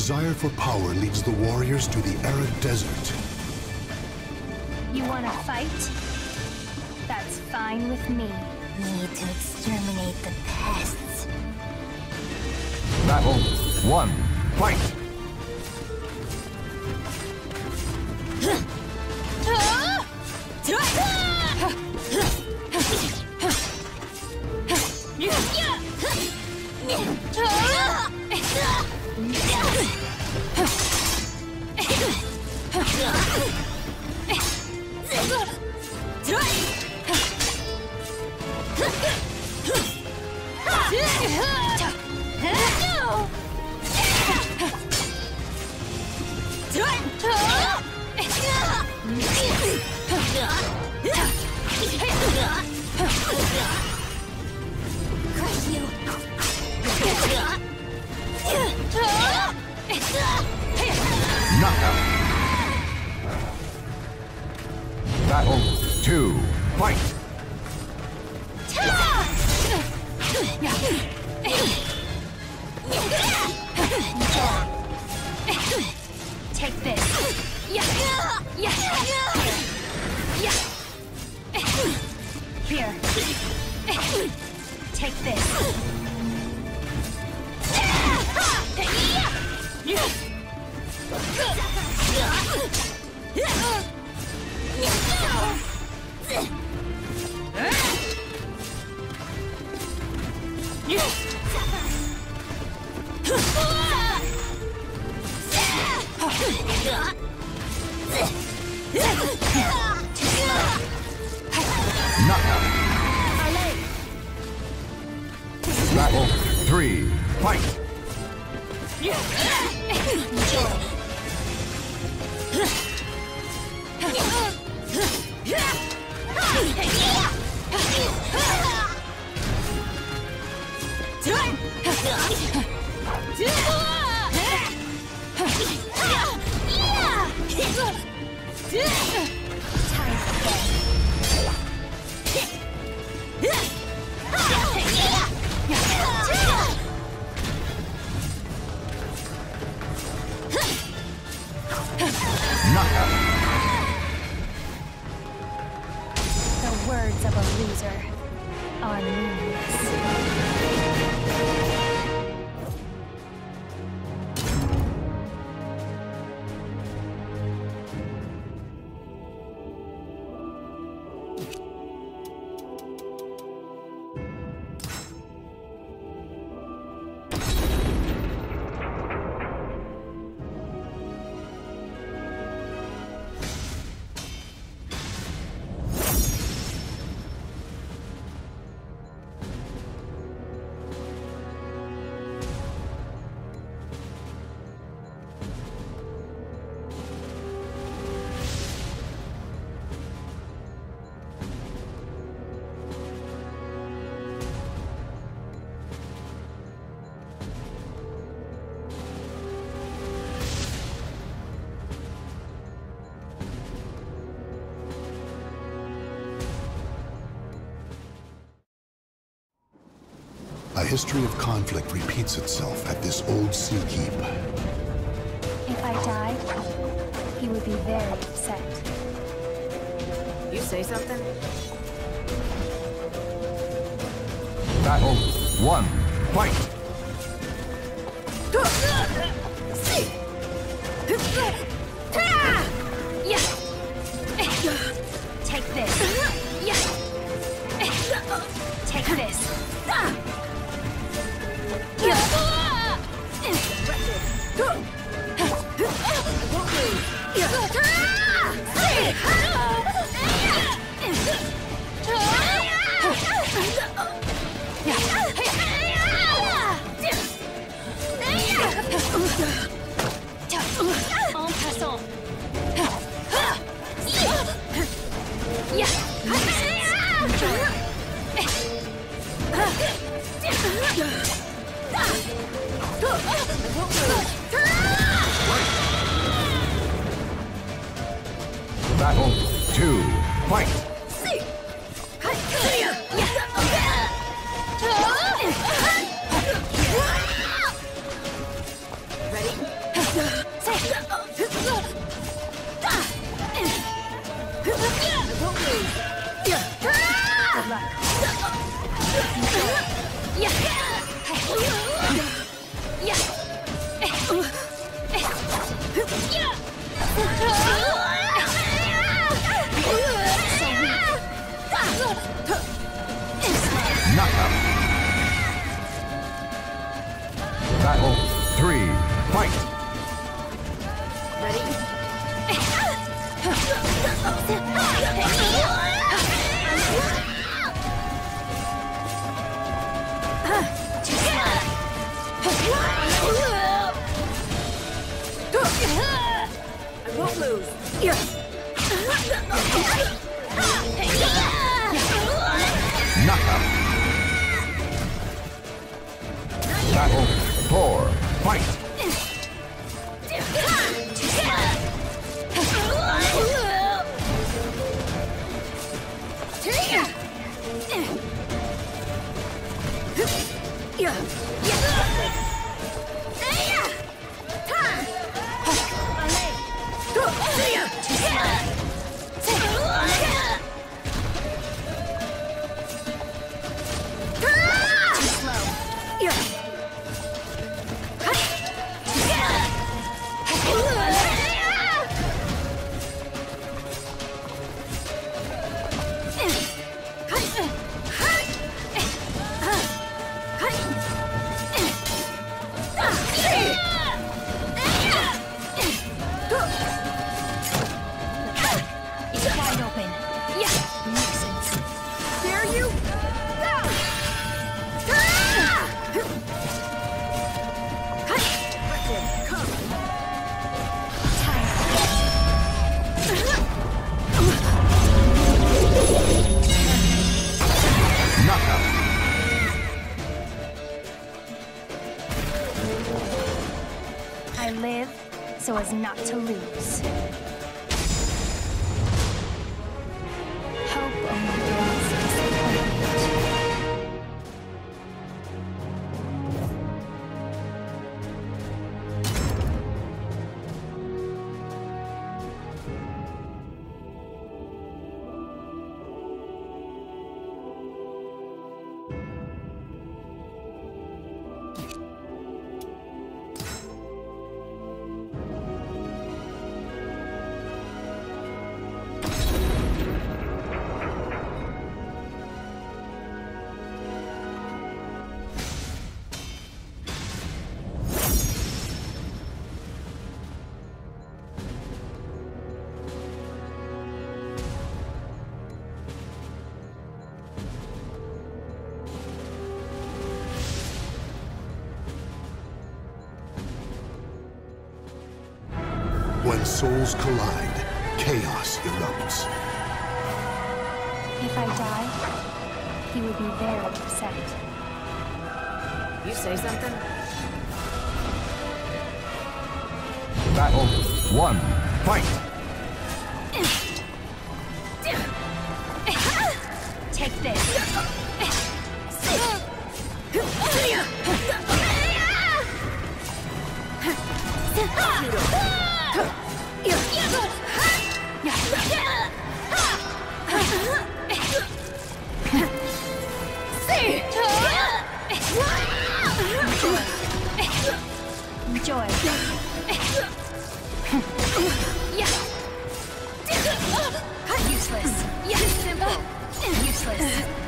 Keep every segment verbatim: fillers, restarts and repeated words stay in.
desire for power leads the warriors to the arid desert. You wanna fight? That's fine with me. Need to exterminate the pests. Battle one. Fight! Knockout. Battle two. Fight! Take this. Yeah. Yeah. Yeah. Here. Take this. Knockout. Battle three. Fight! Knockout. The words of a loser are meaningless. A history of conflict repeats itself at this old sea keep. If I died, he would be very upset. You say something? Battle one. Fight! Take this. Take this. En passant. Battle two. Fight! Ready? luck. Yeah. Yeah. Knockout. Battle three, fight! Ready? I won't lose. Knockout. Battle four, fight! I live so as not to lose. Hope only brings disappointment. When souls collide, chaos erupts. If I die, he would be very upset. You say something? Battle one, fight! Take this. Enjoy. Useless. Simple. Useless.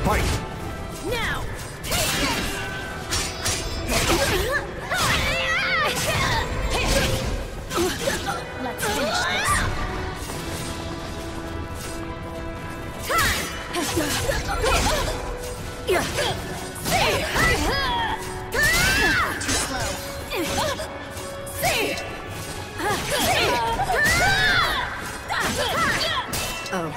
Fight! Now! Let's finish this. Too slow. Oh.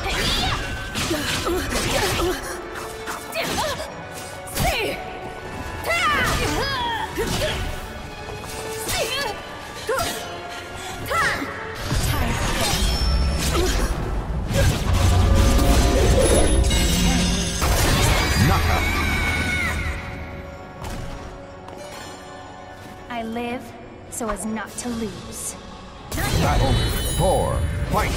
Knockout! I live so as not to lose. Battle four, fight!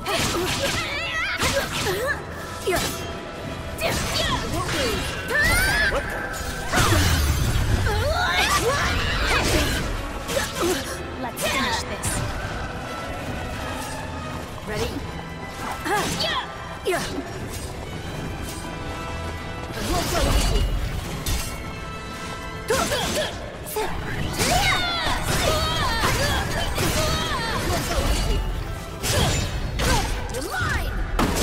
Let's finish this. Ready? You're mine!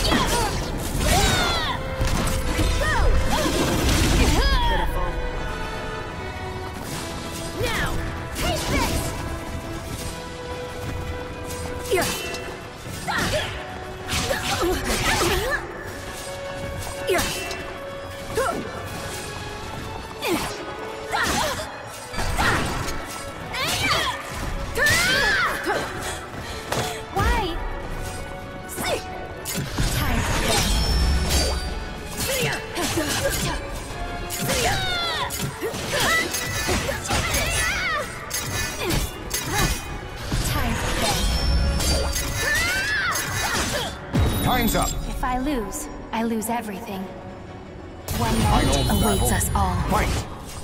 Pitiful. Now, take this! Why? Time Time's up! If I lose, I lose everything. One Final night awaits battle. us all. Fight!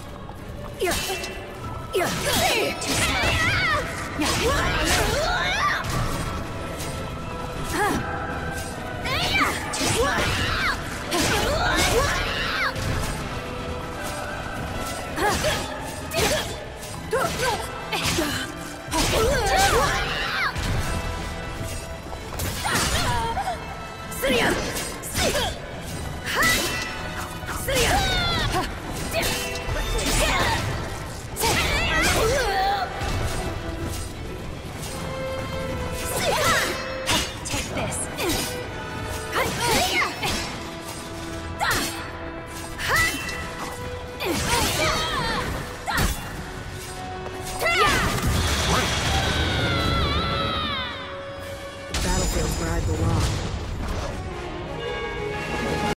Take this. The battlefield's where I belong.